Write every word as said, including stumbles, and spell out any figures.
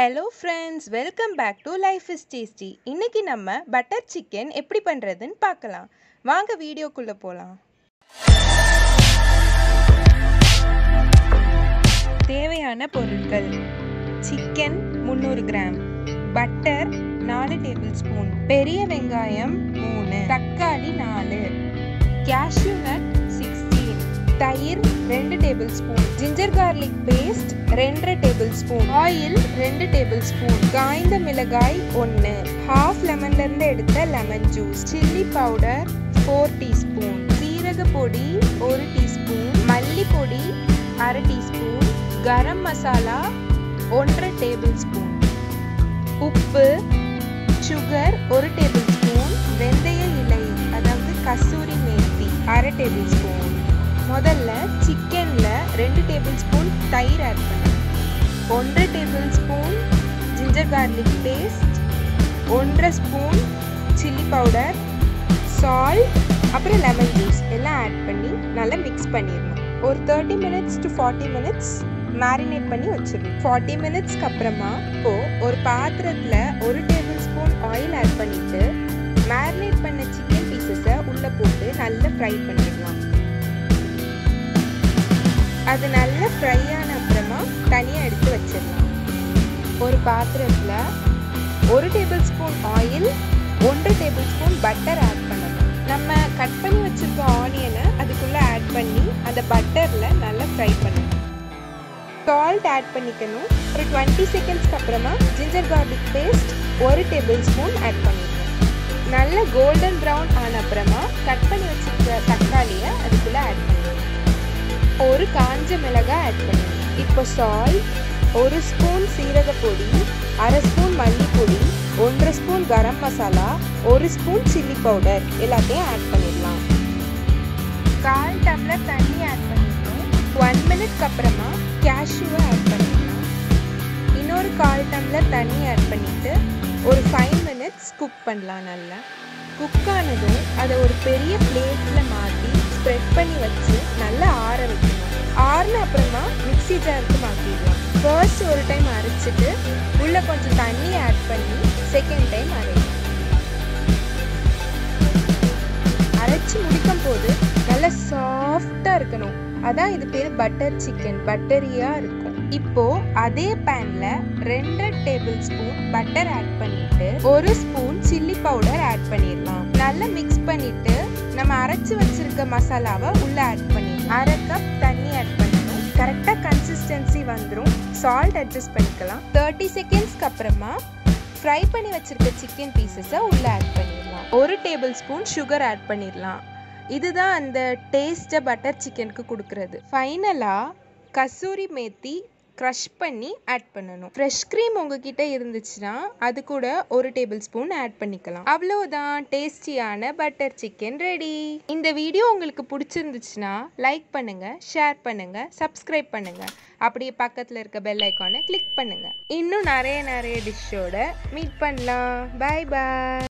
Hello friends, welcome back to Life is Tasty. இன்னைக்கு நம்ம butter chicken எப்படி பண்றதுன்னு பார்க்கலாம். வாங்க வீடியோக்குள்ள போலாம். தேவையான பொருட்கள்: சிக்கன் முந்நூறு கிராம், பட்டர் நாலு டேபிள் ஸ்பூன், பெரிய வெங்காயம் மூணு, தக்காளி நாலு, cashew nut sixteen, தயிர் ரெண்டு tablespoon, ginger garlic paste ரெண்டு டேபிள் ஸ்பூன், ஆயில் ரெண்டு டேபிள் ஸ்பூன், காய்ந்த மிளகாய் ஒன்று, ஹாஃப் லெமன்ல இருந்து எடுத்த lemon juice, chilli powder four teaspoon, சீரக பொடி ஒரு டீஸ்பூன், மல்லி பொடி அரை டீஸ்பூன், கரம் மசாலா ஒன்றரை டேபிள் ஸ்பூன், உப்பு, சுகர் ஒரு டேபிள் ஸ்பூன், வெந்தய இலை அதாவது கசூரி மேத்தி அரை டேபிள் ஸ்பூன். முதல்ல சிக்கன்ல ரெண்டு டேபிள் ஸ்பூன் தயிர் ஆட் பண்ணணும், ஒன்றரை tablespoon ginger garlic paste, ஒன்றரை ஸ்பூன் சில்லி பவுடர், சால்ட், அப்புறம் லெமன் ஜூஸ் எல்லாம் ஆட் பண்ணி நல்லா மிக்ஸ் பண்ணிடணும். ஒரு thirty minutes to forty minutes marinate பண்ணி வச்சிடணும். ஃபார்ட்டி மினிட்ஸ்க்கு அப்புறமா இப்போ ஒரு பாத்திரத்தில் ஒரு டேபிள் ஸ்பூன் ஆயில் ஆட் பண்ணிட்டு மேரினேட் பண்ண சிக்கன் பீசஸை உள்ளே போட்டு நல்லா ஃப்ரை பண்ணிடலாம். அது நல்லா ஃப்ரை ஆன அப்புறமா தனியாக எடுத்து வச்சிடலாம். ஒரு பாத்திரத்தில் ஒரு டேபிள் ஸ்பூன் ஆயில், ஒன்றரை டேபிள் ஸ்பூன் பட்டர் ஆட் பண்ணணும். நம்ம கட் பண்ணி வச்சிருக்க ஆனியனை அதுக்குள்ளே ஆட் பண்ணி அந்த பட்டரில் நல்லா ஃப்ரை பண்ணணும். சால்ட் ஆட் பண்ணிக்கணும். ஒரு டுவெண்ட்டி செகண்ட்ஸ்க்கு அப்புறமா ஜிஞ்சர் கார்லிக் பேஸ்ட் ஒரு டேபிள் ஸ்பூன் ஆட் பண்ணிக்கணும். நல்ல கோல்டன் ப்ரௌன் ஆன அப்புறமா கட் பண்ணி வச்சிருக்க தக்காளியை அதுக்குள்ளே ஆட் பண்ணணும். ஒரு காஞ்ச மிளகாய் ஆட் பண்ணணும். இப்போ சால்ட், ஒரு ஸ்பூன் சீரக பொடி, அரை ஸ்பூன் மல்லி பொடி, ஒன்றரை ஸ்பூன் கரம் மசாலா, ஒரு ஸ்பூன் சில்லி பவுடர் எல்லாத்தையும் ஆட் பண்ணிடலாம். கால் டம்ளர் தண்ணி ஆட் பண்ணிட்டோம். ஒன் மினிட்க்கு அப்புறமா கேஷ்யூவை ஆட் பண்ணிடலாம். இன்னொரு கால் டம்ளர் தண்ணி ஆட் பண்ணிட்டு ஒரு ஃபைவ் மினிட்ஸ் குக் பண்ணலாம். நல்லா குக் ஆனதும் அதை ஒரு பெரிய பிளேட்டில் மாற்றி ஸ்ப்ரெட் பண்ணி வச்சு நல்லா ஆற வைக்கணும். ஆறின அப்புறமா மிக்ஸி ஜாருக்கு மாற்றிடலாம். ஃபர்ஸ்ட் ஒரு டைம் அரைச்சிட்டு உள்ளே கொஞ்சம் தண்ணி ஆட் பண்ணி செகண்ட் டைம் அரைக்கணும். அரைச்சி முடிக்கும் போது நல்லா சாஃப்டாக இருக்கணும். அதான் இது பேர் பட்டர் சிக்கன், பட்டரியாக இருக்கும். இப்போ அதே பேன்ல ரெண்டு டேபிள் ஸ்பூன் பட்டர் ஆட் பண்ணிட்டு ஒரு ஸ்பூன் சில்லி பவுடர் ஆட் பண்ணிடலாம். நல்லா மிக்ஸ் பண்ணிட்டு நம்ம அரைச்சு வச்சிருக்க மசாலாவை உள்ள ஆட் பண்ணிடலாம். அரை கப் தண்ணி ஆட் பண்ணணும். கரெக்டாக கன்சிஸ்டன்சி வந்துடும். சால்ட் அட்ஜஸ்ட் பண்ணிக்கலாம். தேர்ட்டி செகண்ட்ஸ்க்கு அப்புறமா ஃப்ரை பண்ணி வச்சிருக்க சிக்கன் பீசஸை உள்ள ஆட் பண்ணிடலாம். ஒரு டேபிள் ஸ்பூன் சுகர் ஆட் பண்ணிடலாம். இதுதான் அந்த டேஸ்ட்டை பட்டர் சிக்கனுக்கு கொடுக்கறது. ஃபைனலாக கசூரி மேத்தி க்ரஷ் பண்ணி ஆட் பண்ணணும். ஃப்ரெஷ் க்ரீம் உங்ககிட்ட இருந்துச்சுன்னா அது கூட ஒரு டேபிள் ஸ்பூன் ஆட் பண்ணிக்கலாம். அவ்வளோதான், டேஸ்டியான பட்டர் சிக்கன் ரெடி. இந்த வீடியோ உங்களுக்கு பிடிச்சிருந்துச்சுன்னா லைக் பண்ணுங்க, ஷேர் பண்ணுங்க, சப்ஸ்கிரைப் பண்ணுங்க. அப்படியே பக்கத்தில் இருக்க பெல் ஐக்கானை கிளிக் பண்ணுங்க. இன்னும் நிறைய நிறைய டிஷ்ஷோட மீட் பண்ணலாம். பாய் பாய்.